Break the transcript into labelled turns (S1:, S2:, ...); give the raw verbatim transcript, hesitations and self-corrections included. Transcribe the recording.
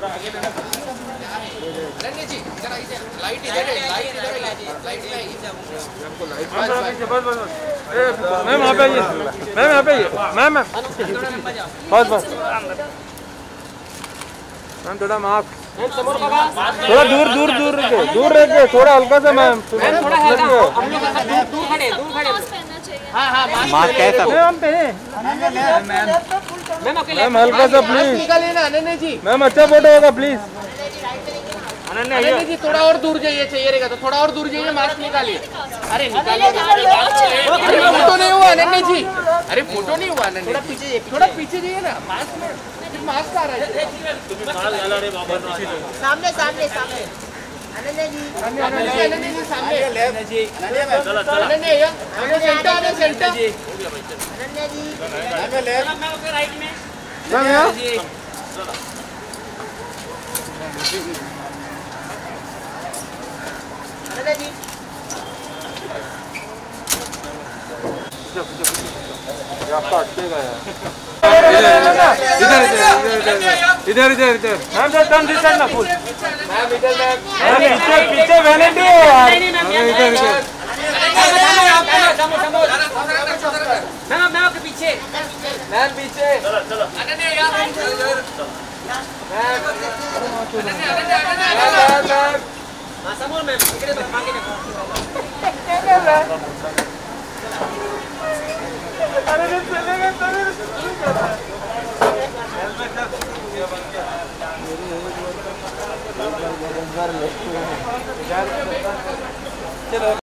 S1: जी जरा इधर लाइट इधर है, लाइट इधर है, लाइट में आइए हमको लाइट बस बस बस मैम यहाँ पे आइए, मैम यहाँ पे आइए, मैम मैम बस बस मैम थोड़ा मास्क थोड़ा दूर दूर दूर रखे दूर रखे थोड़ा हल्का सा मैम थोड़ा हल्का हम लोग दूर खड़े दूर खड़े हाँ हाँ मास्क कैसा मैम पहने मैम मैम हल्का सा प्लीज निकालिए ना अनन्या जी मैम अच्छा फोटो होगा प्लीज अनन्या जी थोड़ा और दूर जाइए चाहिए रहेगा तो थोड़ा और दूर जाइए मास्क निकालिए अरे निकालिए फोटो नहीं हुआ अनन्या जी अरे फोटो नहीं हुआ अनन्या थोड़ा पीछे थोड़ा पीछे जाइए ना मास्क में मास्क आ रहा है सामने सामने सामने अनन्या जी अनन्या जी सामने अनन्या जी अनन्या सेंटर आने सेंटर अनन्या जी मैं ओके राइट में अनन्या जी अनन्या जी रास्ता अटकेगा यार इधर इधर इधर इधर इधर ma'am sir turn this side ना फुल मैम इधर मैम पीछे पीछे वैलेंटी है यार इधर इधर मैम मैम के पीछे मैम पीछे चलो चलो अनन्या यार इधर मैम अनन्या अनन्या अनन्या मैम हां समोर मैम इकडे मागे नको अरे चलेगा चलो